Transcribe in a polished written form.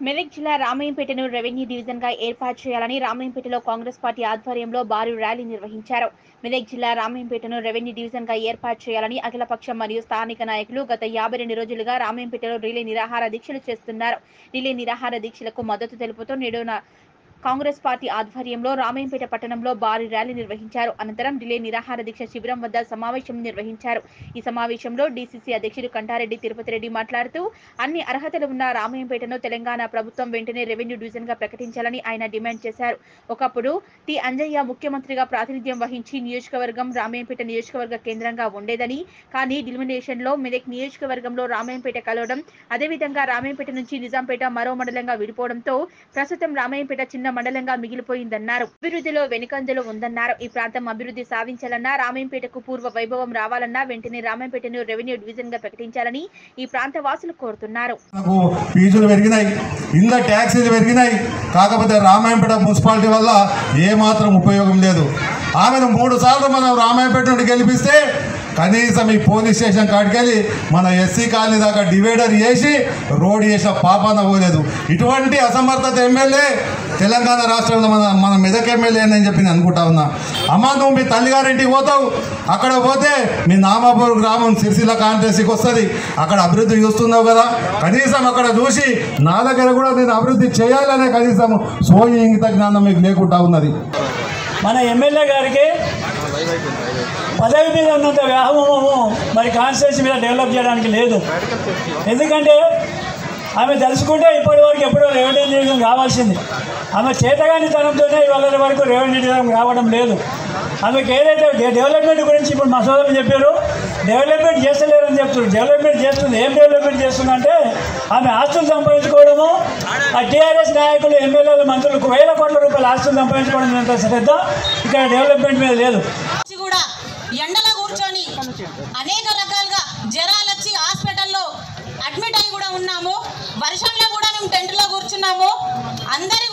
మెదక్ జిల్లా రామయ్యంపేటను revenue division గా ఏర్పాటు చేయాలని రామయ్యంపేటలో కాంగ్రెస్ పార్టీ ఆధ్వర్యంలో భారీ ర్యాలీ నిర్వహించారు. మెదక్ జిల్లా రామయ్యంపేటను రెవెన్యూ డివిజన్ గా ఏర్పాటు చేయాలని అఖిలపక్షం మరియు స్థానిక నాయకులు గత 52 రోజులుగా రామయ్యంపేటలో రిలే నిరాహార దీక్షలు చేస్తున్నారు. రిలే నిరాహార దీక్షలకు మద్దతు తెలుపుతూ నేడు కాంగ్రెస్ పార్టీ ఆధ్వర్యంలో రామయ్యంపేట పట్టణంలో భారీ ర్యాలీ నిర్వహించారు. అనంతరం రిలే నిరాహార దీక్ష శిబిరం వద్ద సమావేశం నిర్వహించారు. ఈ సమావేశంలో డీసీసీ అధ్యక్షుడు కంటారెడ్డి తిరుపతి రెడ్డి మాట్లాడుతూ అన్ని అర్హతలు ఉన్న రామయ్యంపేటను తెలంగాణ ప్రభుత్వం వెంటనే రెవెన్యూ డివిజన్ గా ప్రకటించాలని ఆయన డిమాండ్ చేశారు. ఒకప్పుడు టి అంజయ్య ముఖ్యమంత్రిగా ప్రాతినిధ్యం వహించి నియోజకవర్గం రామయ్యంపేట నియోజకవర్గ కేంద్రంగా ఉండేదని, కానీ డిలిమినేషన్ లో మెదక్ నియోజకవర్గంలో రామయ్యంపేట కలవడం, అదేవిధంగా రామయ్యంపేట నుంచి నిజాంపేట మరో మండలంగా విడిపోవడంతో ప్రస్తుతం రామయ్యంపేట చిన్న మండలంగా మిగిలిపోయిందన్నారు. అభివృద్ధిలో వెనుకంజలు ఉందన్నారు. ఈ ప్రాంతం అభివృద్ధి సాధించాలన్నా, రామయ్యంపేటకు పూర్వ వైభవం రావాలన్నా వెంటనే రామయ్యంపేటను రెవెన్యూ డివిజన్ గా ప్రకటించాలని ఈ ప్రాంత వాసులు కోరుతున్నారు. ఫీజులు పెరిగినాయి, ఇండ్ల ట్యాక్సీలు పెరిగినాయి. కాకపోతే రామయ్యంపేట మున్సిపాలిటీ వల్ల ఏమాత్రం ఉపయోగం లేదు. ఆమెను 3 సార్లు మనం రామయ్యంపేట నుండి గెలిపిస్తే కనీసం ఈ పోలీస్ స్టేషన్ కాడికెళ్ళి మన ఎస్సీ కాలనీ దాకా డివైడర్ చేసి రోడ్ చేసిన పాపాన పోలేదు. ఇటువంటి అసమర్థత ఎమ్మెల్యే తెలంగాణ రాష్ట్రంలో మన మెదక్ ఎమ్మెల్యే అని చెప్పి నేను అనుకుంటా ఉన్నా. అమ్మ, నువ్వు మీ తల్లిగారింటికి పోతావు, అక్కడ పోతే మీ నామాపూర్ గ్రామం సిరిసిల్ల కాన్స్టిట్యున్సీకి వస్తుంది. అక్కడ అభివృద్ధి చూస్తున్నావు కదా, కనీసం అక్కడ చూసి నా దగ్గర కూడా నేను అభివృద్ధి చేయాలనే కనీసం సోయి ఇంగిత జ్ఞానం మీకు లేకుండా ఉన్నది. మన ఎమ్మెల్యే గారికి పదవి మీద ఉన్నంత వ్యామోహము మరి కాన్స్టిట్యున్సీ మీద డెవలప్ చేయడానికి లేదు. ఎందుకంటే ఆమె తెలుసుకుంటే ఇప్పటి వరకు ఎప్పుడో రెవెన్యూ డివిజన్ కావాల్సింది. ఆమె చేతగాని తనంతోనే ఇవాళ వరకు రెవెన్యూ డివిజన్ రావడం లేదు. ఆమెకు ఏదైతే డెవలప్మెంట్ గురించి ఇప్పుడు మా సోదరులు చెప్పారు, డెవలప్మెంట్ చేస్తలేరని చెప్తున్నారు. డెవలప్మెంట్ చేస్తుంది. ఏం డెవలప్మెంట్ చేస్తుందంటే ఆమె ఆస్తులు సంపాదించుకోవడము, ఆ టీఆర్ఎస్ నాయకులు, ఎమ్మెల్యేలు, మంత్రులకు 1000 కోట్ల రూపాయల ఆస్తులు సంపాదించుకోవడం అంత శ్రద్ధ ఇక్కడ డెవలప్మెంట్ మీద లేదు. ఎండలో కూర్చొని అనేక రకాలుగా జ్వరాలు వచ్చి హాస్పిటల్లో అడ్మిట్ అయి కూడా ఉన్నాము. వర్షంలో కూడా మేము టెంట్లో కూర్చున్నాము. అందరి